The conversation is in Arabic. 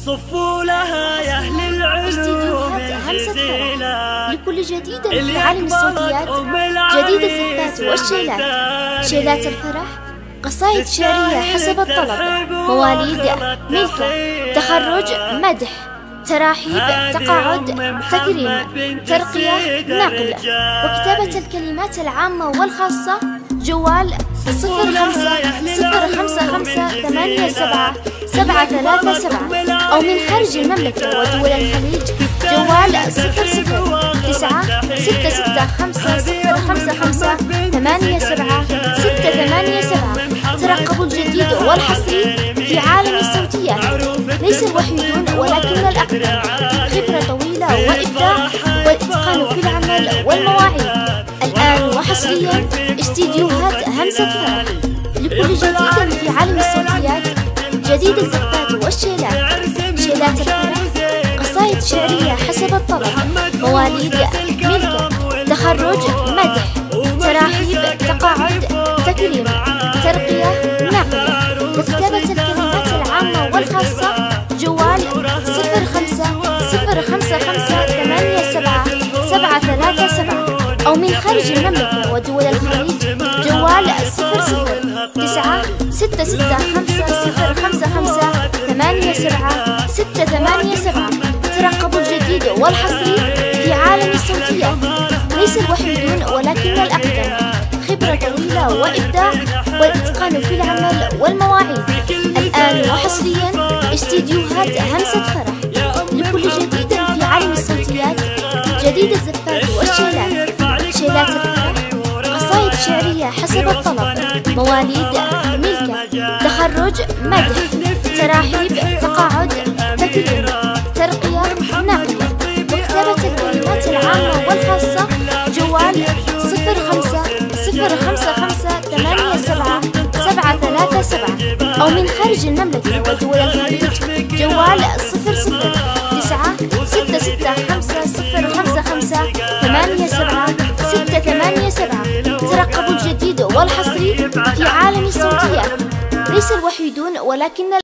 صفوا لها يا أهل العلوم الجزيلات لكل جديد في عالم الصوتيات، جديد الزفات والشيلات، شيلات الفرح، قصائد شعرية حسب الطلب، مواليد، ملكة، تخرج، مدح، تراحيب، تقاعد، تكريم، ترقية، نقل. وكتابة الكلمات العامة والخاصة جوال 0555877337 أو من خارج المملكة ودول الخليج جوال 00965055887. ترقبوا الجديد والحصري في عالم الصوتيات، ليس الوحيدون ولكن الأقدم، خبرة طويلة وإبداع والإتقان في العمل والمواعيد. الآن وحصريا استديوهات همسة فرح لكل جديد في عالم الصوتيات، جديد الزفات والشيلات، شيلات الفرح، قصائد شعرية حسب الطلب، مواليد، ملكة، تخرج، مدح، تراحيب، تقاعد، تكريم، ترقية، نقل. وكتابة الكلمات العامة والخاصة جوال 0555877337 أو من خارج المملكة ودول الخليج جوال 00965055887. ترقبوا الجديد والحصري في عالم الصوتيات، ليس الوحيدون ولكن الأقدم، خبرة طويلة وإبداع والإتقان في العمل والمواعيد. الآن وحصريا استديوهات همسة فرح لكل جديد في عالم الصوتيات، جديد الزفات والشيلات، شيلات الفرح، قصائد شعرية حسب الطلب، مواليد، ملكة، تخرج، مدح، تراحيب، تقاعد، تكريم، ترقية، نقل. وكتابة الكلمات العامة والخاصة جوال 0555877337 أو من خارج المملكة ودول الخليج جوال 00965055887. ترقبوا الجديد والحصري في عالم الصوتيات، ليس الوحيدون ولكن